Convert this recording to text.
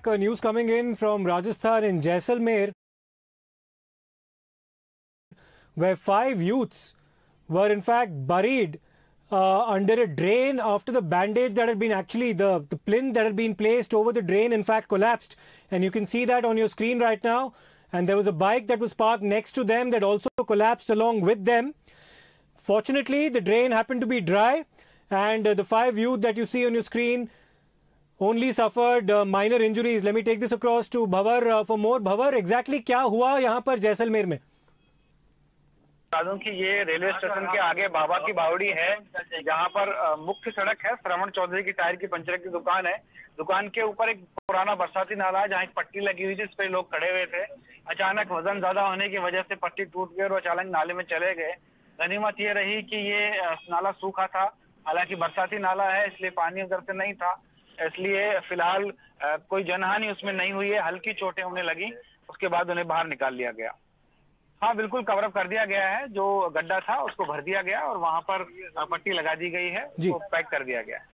News coming in from Rajasthan in Jaisalmer, where 5 youths were in fact buried under a drain after the bandage that had been the plinth that had been placed over the drain in fact collapsed. And you can see that on your screen right now. And there was a bike that was parked next to them that also collapsed along with them. Fortunately, the drain happened to be dry, and the 5 youth that you see on your screen only suffered minor injuries. Let me take this across to Bhavar for more. Bhavar, exactly क्या हुआ यहाँ पर जैसलमेर में? कि ये railway station के आगे बाबा की बावड़ी है, जहाँ पर मुख्य सड़क है। श्रवण चौधरी की टायर की पंचर की दुकान है। दुकान के ऊपर एक पुराना बरसाती नाला है, जहाँ एक पट्टी लगी हुई थी, इस पे लोग खड़े हुए थे। अचानक वजन ज्यादा होने की वजह से पट्टी टूट गई और अचानक नाले में चले गए। गनीमत ये रही कि ये नाला सूखा था, हालांकि बरसाती नाला है इसलिए पानी उधर से नहीं था, इसलिए फिलहाल कोई जनहानि उसमें नहीं हुई है। हल्की चोटें उन्हें लगी, उसके बाद उन्हें बाहर निकाल लिया गया। हाँ बिल्कुल, कवर अप कर दिया गया है। जो गड्ढा था उसको भर दिया गया और वहां पर पट्टी लगा दी गई है, उसको पैक कर दिया गया है।